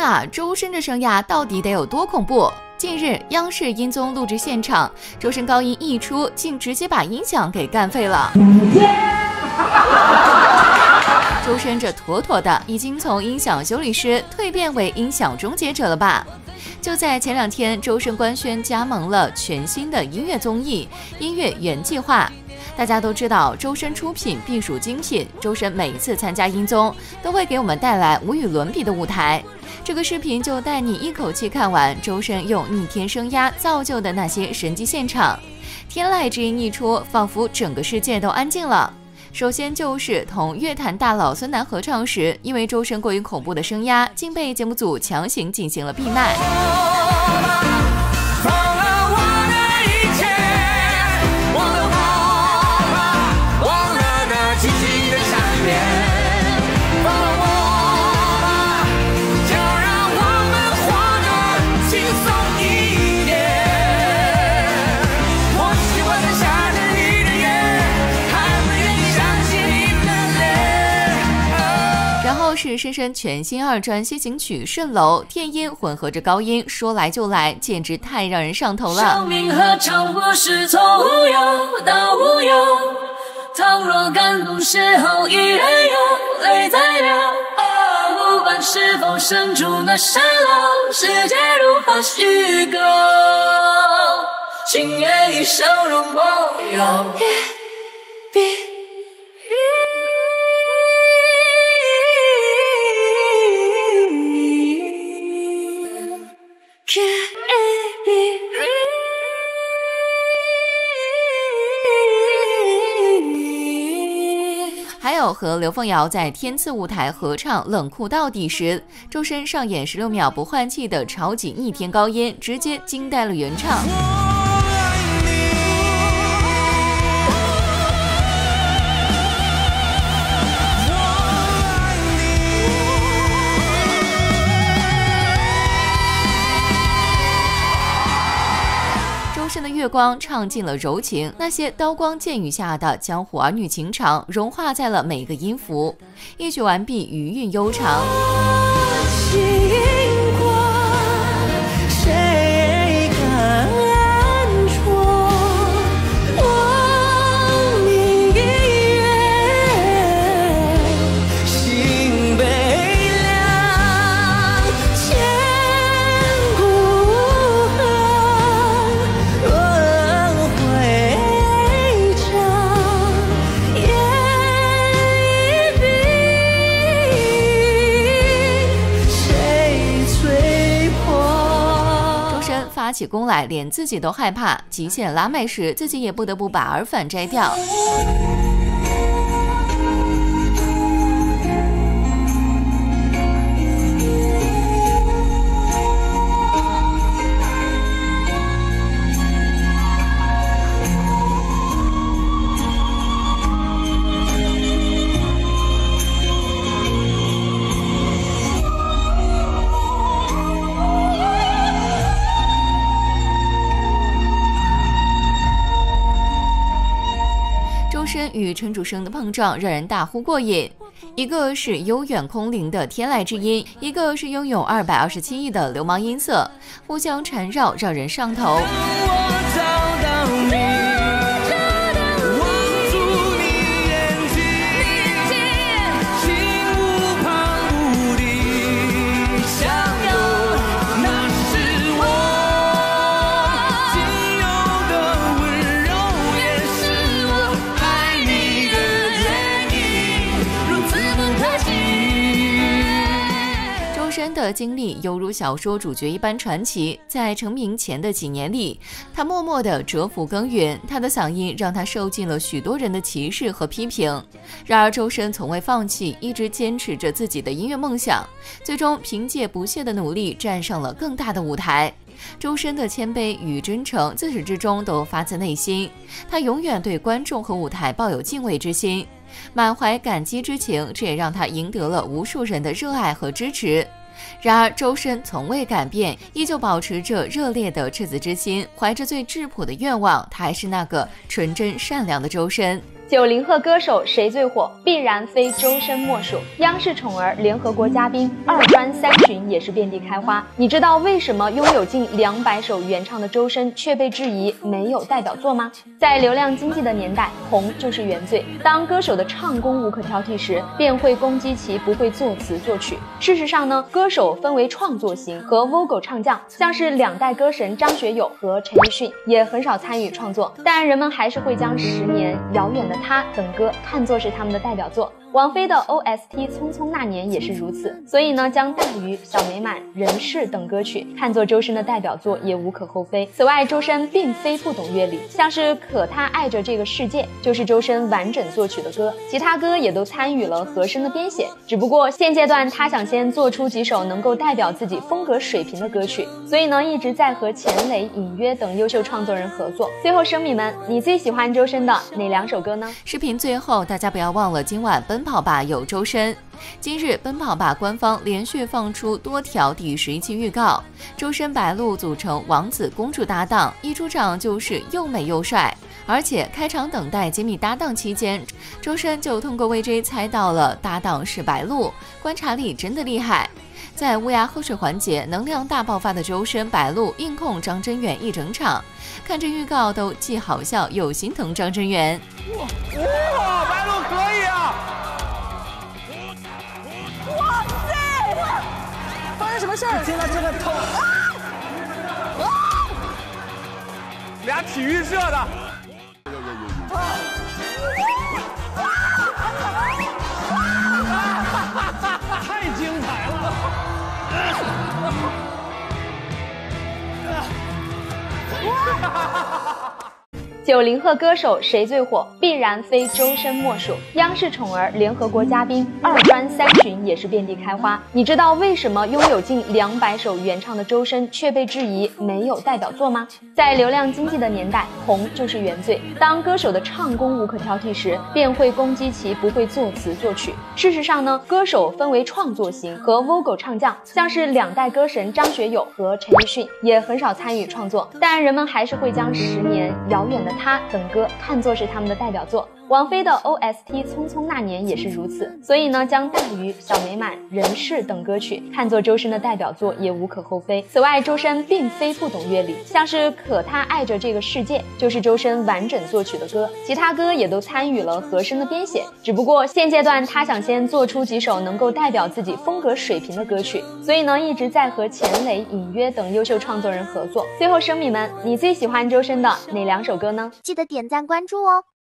啊，周深的生涯到底得有多恐怖？近日，央视音综录制现场，周深高音一出，竟直接把音响给干废了。周深这妥妥的已经从音响修理师蜕变为音响终结者了吧？就在前2天，周深官宣加盟了全新的音乐综艺《音乐原计划》。大家都知道，周深出品必属精品。周深每次参加音综，都会给我们带来无与伦比的舞台。这个视频就带你一口气看完周深用逆天声压造就的那些神迹现场。天籁之音一出，仿佛整个世界都安静了。首先就是同乐坛大佬孙楠合唱时，因为周深过于恐怖的声压，竟被节目组强行进行了闭麦。是深深全新2专先行曲《蜃楼》，天音混合着高音，说来就来，简直太让人上头了。生命何尝不是从无有到无有？倘若感动邂逅已然有泪在流，不管是否身处那蜃楼，世界如何虚构，情愿一生容朋友。还有和刘凤瑶在天赐舞台合唱《冷酷到底》时，周深上演16秒不换气的超级逆天高音，直接惊呆了原唱。周深的月光唱尽了柔情，那些刀光剑雨下的江湖儿女情长融化在了每个音符，一曲完毕，余韵悠长。发起功来，连自己都害怕，极限拉麦时，自己也不得不把耳返摘掉。周深与陈楚生的碰撞让人大呼过瘾，一个是悠远空灵的天籁之音，一个是拥有227亿的流氓音色，互相缠绕，让人上头。的经历犹如小说主角一般传奇，在成名前的几年里，他默默地蛰伏耕耘，他的嗓音让他受尽了许多人的歧视和批评。然而周深从未放弃，一直坚持着自己的音乐梦想，最终凭借不懈的努力站上了更大的舞台。周深的谦卑与真诚自始至终都发自内心，他永远对观众和舞台抱有敬畏之心，满怀感激之情，这也让他赢得了无数人的热爱和支持。然而周深从未改变，依旧保持着热烈的赤子之心，怀着最质朴的愿望，他还是那个纯真善良的周深。 90后歌手谁最火？必然非周深莫属。央视宠儿、联合国嘉宾，二专三巡也是遍地开花。你知道为什么拥有近200首原唱的周深却被质疑没有代表作吗？在流量经济的年代，红就是原罪。当歌手的唱功无可挑剔时，便会攻击其不会作词作曲。事实上呢，歌手分为创作型和 vocal 唱将，像是2代歌神张学友和陈奕迅也很少参与创作，但人们还是会将10年、遥远的他等歌看作是他们的代表作。王菲的 OST 匆匆那年也是如此，所以呢，将大鱼、小美满、人世等歌曲看作周深的代表作也无可厚非。此外，周深并非不懂乐理，像是可他爱着这个世界就是周深完整作曲的歌，其他歌也都参与了和声的编写，只不过现阶段他想先做出几首能够代表自己风格水平的歌曲，所以呢，一直在和钱雷、隐约等优秀创作人合作。最后生米们，你最喜欢周深的哪2首歌呢？ 视频最后，大家不要忘了今晚奔跑吧有周深。今日奔跑吧官方连续放出多条第11期预告，周深白鹿组成王子公主搭档，一出场就是又美又帅。而且开场等待揭秘搭档期间，周深就通过 VJ 猜到了搭档是白鹿，观察力真的厉害。在乌鸦喝水环节，能量大爆发的周深白鹿硬控张真源一整场，看着预告都既好笑又心疼张真源。 哇，白鹿可以啊！ 哇塞！发生什么事儿？ 听到这个头，俩体育社的。太精彩了 ！90后歌手谁最火？必然非周深莫属。央视宠儿、联合国嘉宾，二专三巡也是遍地开花。你知道为什么拥有近200首原唱的周深却被质疑没有代表作吗？在流量经济的年代，红就是原罪。当歌手的唱功无可挑剔时，便会攻击其不会作词作曲。事实上呢，歌手分为创作型和 vocal 唱将，像是2代歌神张学友和陈奕迅也很少参与创作，但人们还是会将10年、遥远的他等歌看作是他们的代表作。王菲的 OST 匆匆那年也是如此，所以呢，将大鱼、小美满、人世等歌曲看作周深的代表作也无可厚非。此外，周深并非不懂乐理，像是可他爱着这个世界就是周深完整作曲的歌，其他歌也都参与了和声的编写，只不过现阶段他想先做出几首能够代表自己风格水平的歌曲，所以呢，一直在和钱雷、隐约等优秀创作人合作。最后生米们，你最喜欢周深的哪2首歌呢？ 记得点赞关注哦。